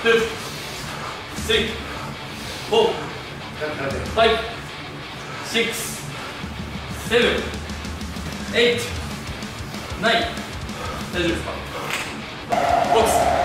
2 3 4 5 6 7 8 9 大丈夫ですか？ボックス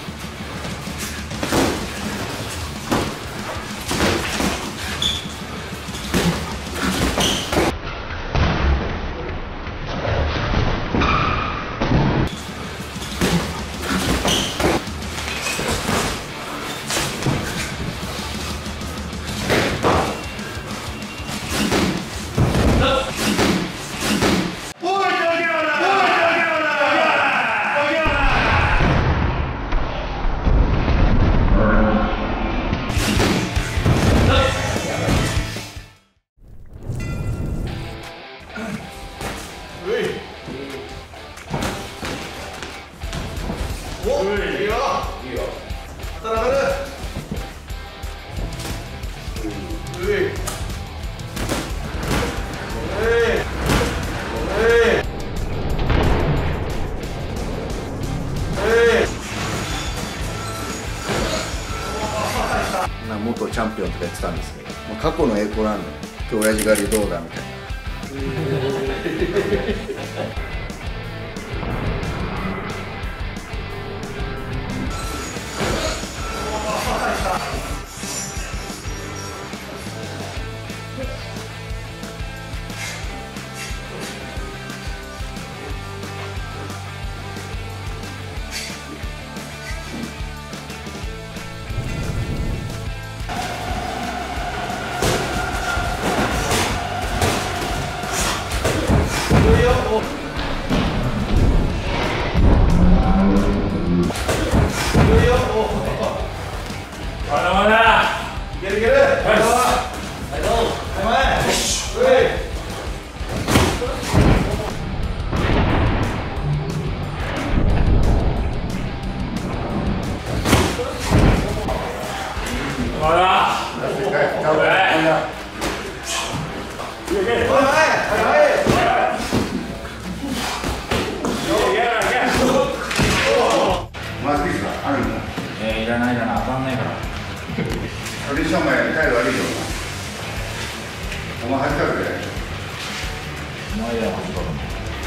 お、いいよ。いいよ。働かる。元チャンピオンとか言ってたんですけど、過去の栄光なんで、今日親父狩りどうだみたいな。 まだまだいけるいける。 いらない当たんないから。 それにしてお前態度悪いよ。お前恥かくで。 お前ら恥かく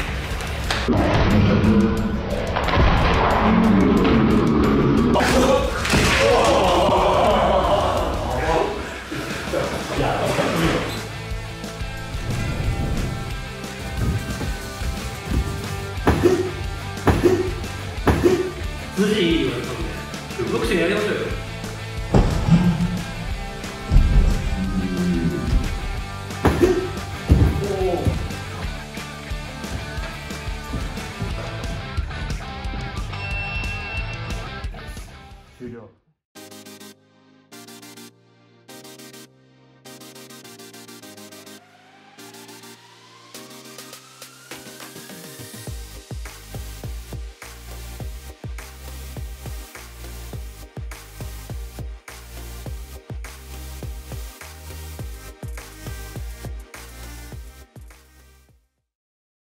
筋いいよ、ボクシングやりましょうよ。 終了。